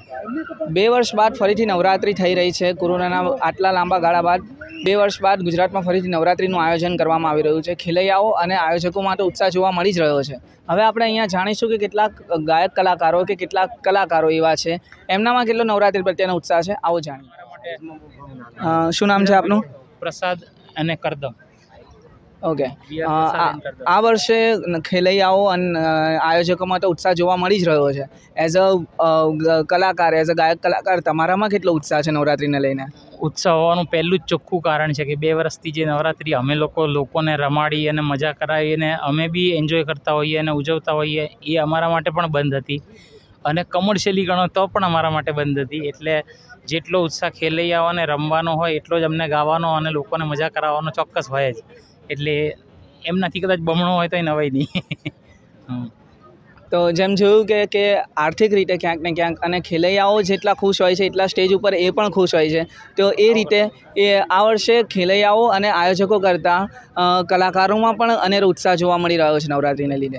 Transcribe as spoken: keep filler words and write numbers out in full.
બે વર્ષ બાદ ફરીથી નવરાત્રિ થઈ રહી છે। કોરોનાના આટલા લાંબા ગાળા બાદ બે વર્ષ બાદ ગુજરાતમાં ફરીથી નવરાત્રિનું આયોજન કરવામાં આવી રહ્યું છે। ખેલૈયાઓ અને આયોજકો માટે ઉત્સાહ જોવા મળી જ રહ્યો છે। હવે આપણે અહીંયા જાણીશું કે કેટલાક ગાયક કલાકારો કે કેટલાક કલાકારો એવા છે, એમનામાં કેટલો નવરાત્રિ પ્રત્યેનો ઉત્સાહ છે, આવો જાણીએ। શું નામ છે આપનું? પ્રસાદ અને કરદમ। ઓકે, આ વર્ષે ખેલૈયાઓ અને આયોજકોમાં તો ઉત્સાહ જોવા મળી જ રહ્યો છે। એઝ અ કલાકાર, એઝ અ ગાયક કલાકાર, તમારામાં કેટલો ઉત્સાહ છે નવરાત્રિને લઈને? ઉત્સાહ હોવાનું પહેલું જ ચોખ્ખું કારણ છે કે બે વર્ષથી જે નવરાત્રિ અમે લોકો લોકોને રમાડી અને મજા કરાવી અને અમે બી એન્જોય કરતા હોઈએ અને ઉજવતા હોઈએ, એ અમારા માટે પણ બંધ હતી અને કમર્શિયલી ગણો તો પણ અમારા માટે બંધ હતી। એટલે જેટલો ઉત્સાહ ખેલૈયાઓને રમવાનો હોય એટલો જ અમને ગાવાનો અને લોકોને મજા કરાવવાનો ચોક્કસ હોય જ। એટલે એમનાથી કદાચ બમણો હોય તો એ નવાઈ નહીં। તો જેમ જોયું કે કે આર્થિક રીતે ક્યાંક ને ક્યાંક અને ખેલૈયાઓ જેટલા ખુશ હોય છે એટલા સ્ટેજ ઉપર એ પણ ખુશ હોય છે। તો એ રીતે એ આ વર્ષે ખેલૈયાઓ અને આયોજકો કરતાં કલાકારોમાં પણ અનેરો ઉત્સાહ જોવા મળી રહ્યો છે નવરાત્રિને લીધે।